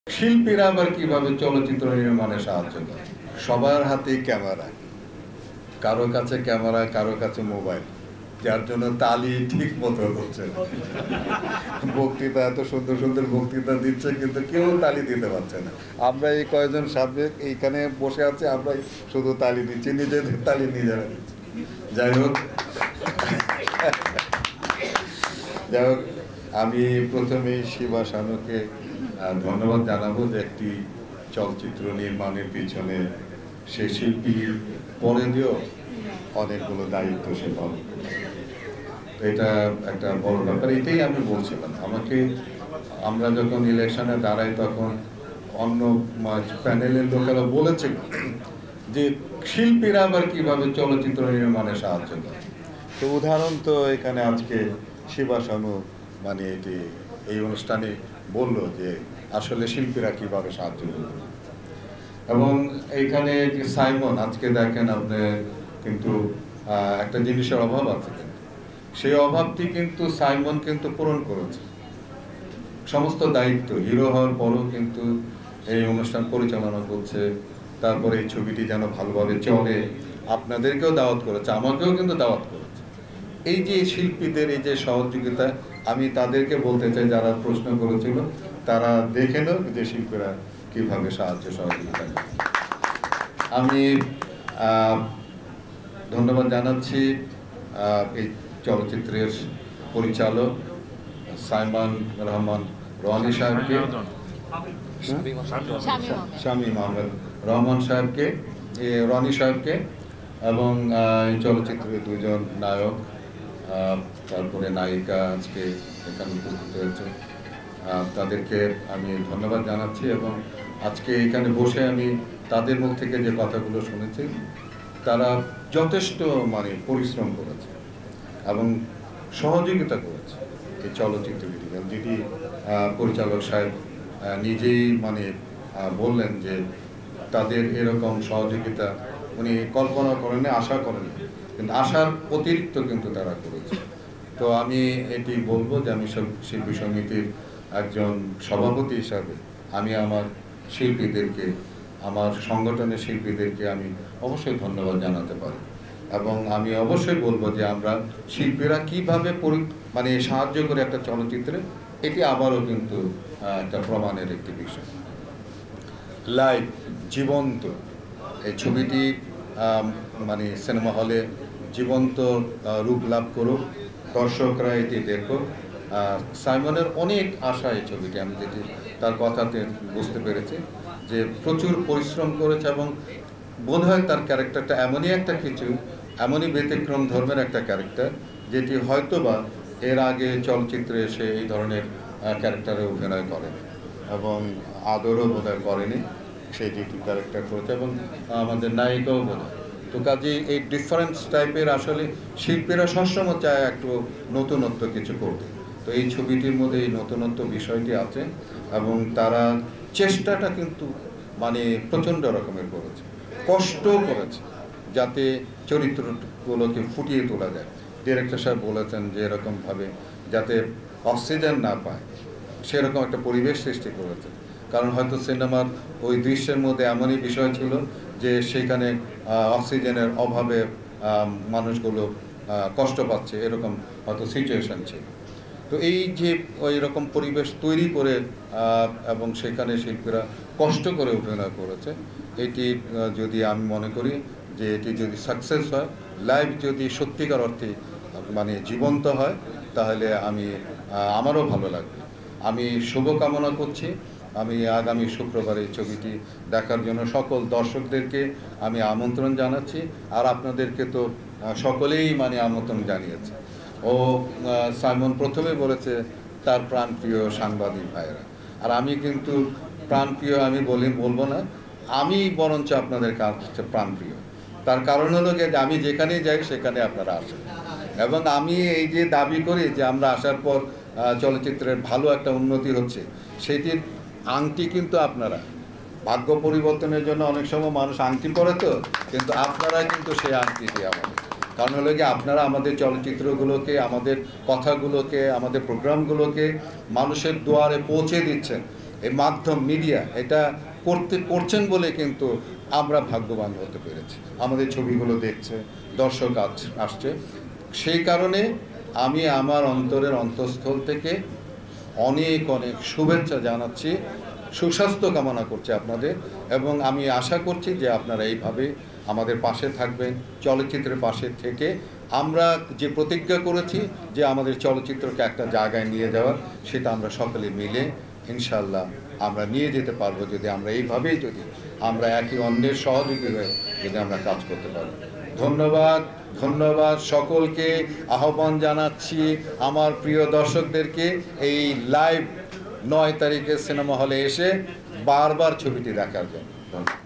শিল্পীরা আবার কিভাবে চলচ্চিত্র নির্মাণে সাহায্য করে? সবার হাতেই ক্যামেরা, কারো কাছে ক্যামেরা, কারো কাছে মোবাইল, যার জন্য তালি ঠিক মতো হচ্ছে না। বক্তৃতা এত সুন্দর সুন্দর বক্তৃতা দিচ্ছে, কিন্তু কেউ তালি দিতে পারছে না। আমরা এই কয়েকজন সাবজেক্ট এইখানে বসে আছি, আমরা শুধু তালি দিচ্ছি, নিজেদের তালি নিজেরা দিচ্ছি। যাই হোক, আমি প্রথমেই শিবা শানুকে ধন্যবাদ জানাবো যে একটি চলচ্চিত্র নির্মাণের পিছনে সে শিল্পীর পরে দিয়েও অনেকগুলো দায়িত্ব সে পালন করেছে। এটা একটা বড় ব্যাপার। এটাই আমি বলছিলাম, আমরা যখন ইলেকশনে দাঁড়াই তখন অন্য প্যানেলের লোকেরা বলেছে যে শিল্পীরা আবার কিভাবে চলচ্চিত্র নির্মাণে সাহায্য করে। তো উদাহরণ তো এখানে আজকে শিবা শানু এই অনুষ্ঠানে বলল যে আসলে শিল্পীরা কিভাবে সাহায্য করবে। এবং এইখানে যে সাইমন, আজকে দেখেন আপনি কিন্তু একটা জিনিসের অভাব আছে, কিন্তু সেই অভাবটি কিন্তু সাইমন কিন্তু পূরণ করেছে। সমস্ত দায়িত্ব হিরো হওয়ার পরও কিন্তু এই অনুষ্ঠান পরিচালনা করছে, তারপরে এই ছবিটি যেন ভালোভাবে চলে, আপনাদেরকেও দাওয়াত করেছে, আমাকেও কিন্তু দাওয়াত করেছে। এই যে শিল্পীদের এই যে সহযোগিতা, আমি তাদেরকে বলতে চাই যারা প্রশ্ন করেছিল, তারা দেখে নেন যে শিল্পীরা কিভাবে সাহায্য সহযোগিতা করে। আমি ধন্যবাদ জানাচ্ছি এই চলচ্চিত্রের পরিচালক সাইমন রহমান রনি সাহেবকে, শামীম আহমেদ রহমান সাহেবকে, রনি সাহেবকে, এবং এই চলচ্চিত্রের দুজন নায়ক, তারপরে নায়িকা আজকে এখানে উপস্থিত হয়েছে, তাদেরকে আমি ধন্যবাদ জানাচ্ছি। এবং আজকে এখানে বসে আমি তাদের মুখ থেকে যে কথাগুলো শুনেছি, তারা যথেষ্ট পরিশ্রম করেছে এবং সহযোগিতা করেছে এই চলচ্চিত্রটি। যেটি পরিচালক সাহেব নিজেই বললেন যে তাদের এরকম সহযোগিতা উনি কল্পনা করেননি, আশা করেননি, কিন্তু আশার অতিরিক্ত কিন্তু তারা করেছে। তো আমি এটি বলবো যে আমি শিল্পী সমিতির একজন সভাপতি হিসাবে আমি আমার শিল্পীদেরকে, আমার সংগঠনের শিল্পীদেরকে আমি অবশ্যই ধন্যবাদ জানাতে পারি। এবং আমি অবশ্যই বলবো যে আমরা শিল্পীরা কীভাবে সাহায্য করে একটা চলচ্চিত্রে, এটি আবারও কিন্তু একটা প্রমাণের একটি বিষয়। লাইভ, জীবন্ত এই ছবিটি সিনেমা হলে জীবন্ত রূপ লাভ করুক, দর্শকরা এটি দেখুক। সাইমনের অনেক আশা এই ছবিটি, আমি যেটি তার কথাতে বুঝতে পেরেছি যে প্রচুর পরিশ্রম করেছে, এবং বোধহয় তার ক্যারেক্টারটা এমনই ব্যতিক্রম ধর্মের একটা ক্যারেক্টার, যেটি হয়তোবা এর আগে চলচ্চিত্রে এসে এই ধরনের ক্যারেক্টারে অভিনয় করেন, এবং আদরও বোধহয় করেনি, সেই যেটি ক্যারেক্টার করেছে, এবং আমাদের নায়িকাও বোধহয়। তো কাজে এই ডিফারেন্স টাইপের আসলে শিল্পীরা সবসময় চায় একটু নতুনত্ব কিছু করতে। তো এই ছবিটির মধ্যে এই নতুনত্ব বিষয়টি আছে, এবং তারা চেষ্টাটা কিন্তু প্রচণ্ড রকমের করেছে, কষ্ট করেছে যাতে চরিত্রগুলোকে ফুটিয়ে তোলা যায়। ডিরেক্টর সাহেব বলেছেন যে এরকমভাবে যাতে অক্সিজেন না পায় সেরকম একটা পরিবেশ সৃষ্টি করেছে। কারণ হয়তো সিনেমার ওই দৃশ্যের মধ্যে এমনই বিষয় ছিল যে সেখানে অক্সিজেনের অভাবে মানুষগুলো কষ্ট পাচ্ছে, এরকম হয়তো সিচুয়েশান ছিল। তো এই যে ওই রকম পরিবেশ তৈরি করে এবং সেখানে শিল্পীরা কষ্ট করে অভিনয় করেছে, এটি যদি আমি মনে করি যে এটি যদি সাকসেস হয়, লাইভ যদি সত্যিকার অর্থে জীবন্ত হয়, তাহলে আমারও ভালো লাগবে। আমি শুভকামনা করছি। আমি আগামী শুক্রবার এই ছবিটি দেখার জন্য সকল দর্শকদেরকে আমি আমন্ত্রণ জানাচ্ছি, আর আপনাদেরকে তো সকলেই আমন্ত্রণ জানিয়েছে। সাইমন প্রথমে বলেছে তার প্রাণপ্রিয় সাংবাদিক ভাইয়েরা, আর আমি কিন্তু প্রাণপ্রিয় বলবো না, আমি বরঞ্চ আপনাদের কাছে প্রাণপ্রিয়। তার কারণ হলো যে আমি যেখানেই যাই সেখানে আপনারা আসেন, এবং আমি এই যে দাবি করি যে আমরা আসার পর চলচ্চিত্রের ভালো একটা উন্নতি হচ্ছে, সেটির আংটি কিন্তু আপনারা। ভাগ্য পরিবর্তনের জন্য অনেক সময় মানুষ আংটি পরে, তো কিন্তু আপনারা কিন্তু সেই আংটিটি আমাদের। কারণ হলো কি, আপনারা আমাদের চলচ্চিত্রগুলোকে, আমাদের কথাগুলোকে, আমাদের প্রোগ্রামগুলোকে মানুষের দুয়ারে পৌঁছে দিচ্ছেন, এই মাধ্যম মিডিয়া এটা করছেন বলে কিন্তু আমরা ভাগ্যবান হতে পেরেছি। আমাদের ছবিগুলো দেখছে, দর্শক আসছে। সেই কারণে আমি আমার অন্তরের অন্তঃস্থল থেকে অনেক অনেক শুভেচ্ছা জানাচ্ছি, সুস্বাস্থ্য কামনা করছি আপনাদের, এবং আমি আশা করছি যে আপনারা এইভাবে আমাদের পাশে থাকবেন, চলচ্চিত্রের পাশে থেকে আমরা যে প্রতিজ্ঞা করেছি যে আমাদের চলচ্চিত্রকে একটা জায়গায় নিয়ে যাওয়ার, সেটা আমরা সকলে মিলে ইনশাল্লাহ আমরা নিয়ে যেতে পারবো, যদি আমরা এইভাবেই যদি আমরা একে অন্যের সহযোগী হয়ে যদি আমরা কাজ করতে পারি। ধন্যবাদ, ধন্যবাদ সকলকে। আহ্বান জানাচ্ছি আমার প্রিয় দর্শকদেরকে এই লাইভ 9 তারিখে সিনেমা হলে এসে বারবার ছবিটি দেখার জন্য।